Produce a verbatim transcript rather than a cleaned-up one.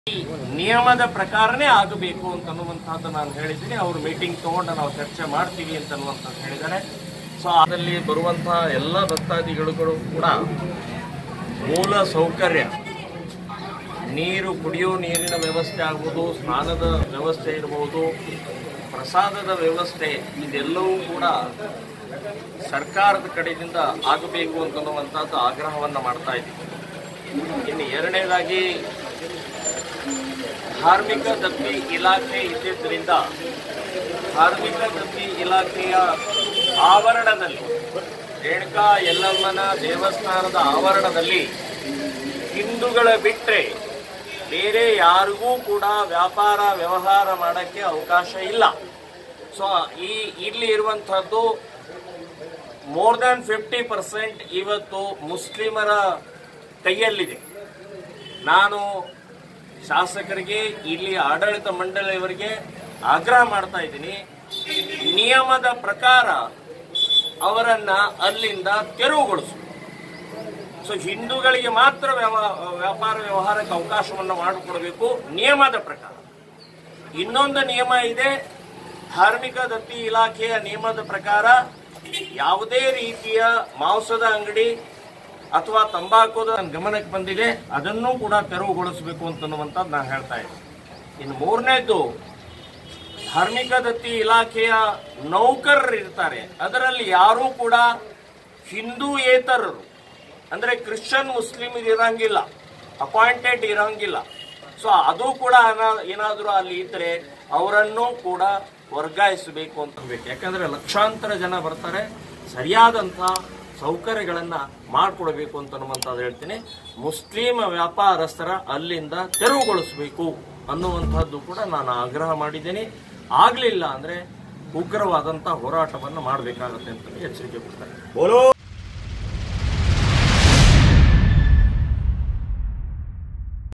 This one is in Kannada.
ನಿಯಮದ ಪ್ರಕಾರನೇ ಆಗಬೇಕು ಅಂತನ್ನುವಂಥದ್ದು ನಾನು ಹೇಳಿದ್ದೀನಿ. ಅವರು ಮೀಟಿಂಗ್ ತಗೊಂಡು ನಾವು ಚರ್ಚೆ ಮಾಡ್ತೀವಿ ಅಂತನ್ನುವಂಥದ್ದು ಹೇಳಿದ್ದಾರೆ. ಸೊ ಅದರಲ್ಲಿ ಬರುವಂತಹ ಎಲ್ಲ ಭಕ್ತಾದಿಗಳು ಕೂಡ ಮೂಲ ಸೌಕರ್ಯ, ನೀರು, ಕುಡಿಯೋ ನೀರಿನ ವ್ಯವಸ್ಥೆ ಆಗ್ಬೋದು, ಸ್ನಾನದ ವ್ಯವಸ್ಥೆ ಇರಬಹುದು, ಪ್ರಸಾದದ ವ್ಯವಸ್ಥೆ, ಇದೆಲ್ಲವೂ ಕೂಡ ಸರ್ಕಾರದ ಕಡೆಯಿಂದ ಆಗಬೇಕು ಅಂತನ್ನುವಂಥದ್ದು ಆಗ್ರಹವನ್ನು ಮಾಡ್ತಾ ಇದ್ದೀವಿ. ಇನ್ನು ಎರಡನೇದಾಗಿ ಧಾರ್ಮಿಕ ದತ್ತಿ ಇಲಾಖೆ ಇದ್ದಿದ್ದರಿಂದ ಧಾರ್ಮಿಕ ದತ್ತಿ ಇಲಾಖೆಯ ಆವರಣದಲ್ಲಿ, ರೇಣುಕಾ ಯಲ್ಲಮ್ಮನ ದೇವಸ್ಥಾನದ ಆವರಣದಲ್ಲಿ ಹಿಂದೂಗಳ ಬಿಟ್ಟರೆ ಬೇರೆ ಯಾರಿಗೂ ಕೂಡ ವ್ಯಾಪಾರ ವ್ಯವಹಾರ ಮಾಡೋಕ್ಕೆ ಅವಕಾಶ ಇಲ್ಲ. ಸೊ ಈ ಇಲ್ಲಿ ಇರುವಂಥದ್ದು ಮೋರ್ ದ್ಯಾನ್ ಫಿಫ್ಟಿ ಪರ್ಸೆಂಟ್ ಇವತ್ತು ಮುಸ್ಲಿಮರ ಕೈಯಲ್ಲಿದೆ. ನಾನು ಶಾಸಕರಿಗೆ, ಇಲ್ಲಿ ಆಡಳಿತ ಮಂಡಳಿಯವರಿಗೆ ಆಗ್ರಹ ಮಾಡ್ತಾ ಇದ್ದೀನಿ, ನಿಯಮದ ಪ್ರಕಾರ ಅವರನ್ನ ಅಲ್ಲಿಂದ ತೆರವುಗೊಳಿಸು. ಸೊ ಹಿಂದೂಗಳಿಗೆ ಮಾತ್ರ ವ್ಯಾಪಾರ ವ್ಯವಹಾರಕ್ಕೆ ಅವಕಾಶವನ್ನು ಮಾಡಿಕೊಡಬೇಕು ನಿಯಮದ ಪ್ರಕಾರ. ಇನ್ನೊಂದು ನಿಯಮ ಇದೆ, ಧಾರ್ಮಿಕ ದತ್ತಿ ಇಲಾಖೆಯ ನಿಯಮದ ಪ್ರಕಾರ ಯಾವುದೇ ರೀತಿಯ ಮಾಂಸದ ಅಂಗಡಿ ಅಥವಾ ತಂಬಾಕುದ ಗಮನಕ್ಕೆ ಬಂದಿದೆ, ಅದನ್ನೂ ಕೂಡ ತೆರವುಗೊಳಿಸಬೇಕು ಅಂತನ್ನುವಂಥದ್ದು ನಾನು ಹೇಳ್ತಾ ಇದ್ದೀನಿ. ಇನ್ನು ಮೂರನೇದು, ಧಾರ್ಮಿಕ ದತ್ತಿ ಇಲಾಖೆಯ ನೌಕರರು ಇರ್ತಾರೆ, ಅದರಲ್ಲಿ ಯಾರೂ ಕೂಡ ಹಿಂದೂಯೇತರರು ಅಂದರೆ ಕ್ರಿಶ್ಚಿಯನ್ ಮುಸ್ಲಿಮ್ ಇರಂಗಿಲ್ಲ, ಅಪಾಯಿಂಟೆಡ್ ಇರಂಗಿಲ್ಲ. ಸೊ ಅದು ಕೂಡ ಏನಾದರೂ ಅಲ್ಲಿ ಇದ್ದರೆ ಅವರನ್ನು ಕೂಡ ವರ್ಗಾಯಿಸಬೇಕು ಅಂತ ಬೇಕು. ಯಾಕಂದರೆ ಲಕ್ಷಾಂತರ ಜನ ಬರ್ತಾರೆ, ಸರಿಯಾದಂಥ ಸೌಕರ್ಯಗಳನ್ನು ಮಾಡಿಕೊಡಬೇಕು ಅಂತನ್ನುವಂಥದ್ದು ಹೇಳ್ತೀನಿ. ಮುಸ್ಲಿಂ ವ್ಯಾಪಾರಸ್ಥರ ಅಲ್ಲಿಂದ ತೆರವುಗೊಳಿಸಬೇಕು ಅನ್ನುವಂಥದ್ದು ಕೂಡ ನಾನು ಆಗ್ರಹ ಮಾಡಿದ್ದೀನಿ. ಆಗಲಿಲ್ಲ ಅಂದರೆ ಉಗ್ರವಾದಂಥ ಹೋರಾಟವನ್ನು ಮಾಡಬೇಕಾಗುತ್ತೆ ಅಂತ ಎಚ್ಚರಿಕೆ ಕೊಡ್ತಾರೆ.